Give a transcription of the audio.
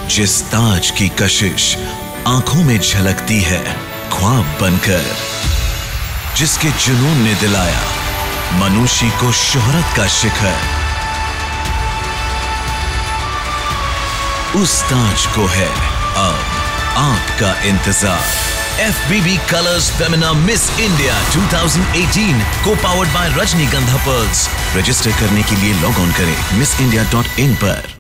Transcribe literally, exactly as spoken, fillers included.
जिस ताज की कशिश आंखों में झलकती है ख्वाब बनकर, जिसके जुनून ने दिलाया मनुष्य को शोहरत का शिखर, उस ताज को है अब आपका इंतजार। F B B Colors Femina Miss India twenty eighteen co-powered by Rajnigandha Pearls। Register करने के लिए लॉग ऑन करें मिस इंडिया डॉट इन पर।